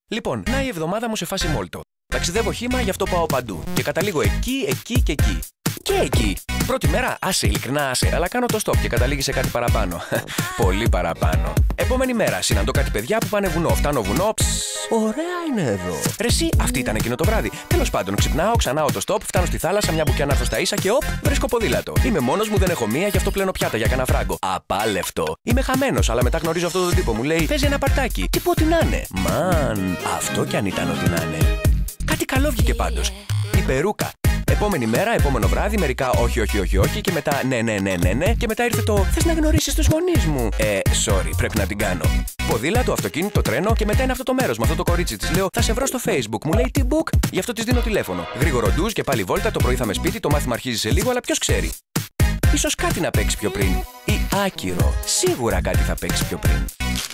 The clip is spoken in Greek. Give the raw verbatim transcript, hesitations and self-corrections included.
Λοιπόν, να η εβδομάδα μου σε φάση μόλτο. Ταξιδεύω χύμα, γι' αυτό πάω παντού. Και καταλήγω εκεί, εκεί και εκεί. Και εκεί. Πρώτη μέρα, άσε, ειλικρινά άσε, αλλά κάνω το stop και καταλήγει σε κάτι παραπάνω. Πολύ παραπάνω. Επόμενη μέρα, συναντώ κάτι παιδιά που πάνε βουνό. Φτάνω βουνό, ψ, ωραία είναι εδώ. Ρε εσύ, αυτή ήταν εκείνο το βράδυ. Τέλος πάντων, ξυπνάω, ξανάω το stop, φτάνω στη θάλασσα, μια μπουκιά να έρθω στα ίσα και οπ, βρίσκω ποδήλατο. Είμαι μόνος μου, δεν έχω μία, γι' αυτό πλένω πιάτα για κανένα φράγκο. Απάλευτο. Είμαι χαμένος, αλλά μετά γνωρίζω αυτόν τον τύπο. Μου λέει, παίζει ένα παρτάκι. Τι πω ό,τι να είναι. Μαν, αυτό κι αν ήταν ό,τι να είναι. Κάτι καλό βγήκε πάντως. Η περούκα. Επόμενη μέρα, επόμενο βράδυ, μερικά όχι, όχι, όχι, όχι και μετά ναι, ναι, ναι, ναι, ναι και μετά ήρθε το θες να γνωρίσεις τους γονείς μου. Ε, sorry, πρέπει να την κάνω. Ποδήλατο, αυτοκίνητο, τρένο και μετά είναι αυτό το μέρος με αυτό το κορίτσι της. Λέω θα σε βρω στο Facebook. Μου λέει τι book, γι' αυτό της δίνω τηλέφωνο. Γρήγορο ντουζ και πάλι βόλτα, το πρωί θα με σπίτι, το μάθημα αρχίζει σε λίγο, αλλά ποιος ξέρει. Ίσως κάτι να παίξει πιο πριν. Ή άκυρο. Σίγουρα κάτι θα παίξει πιο πριν.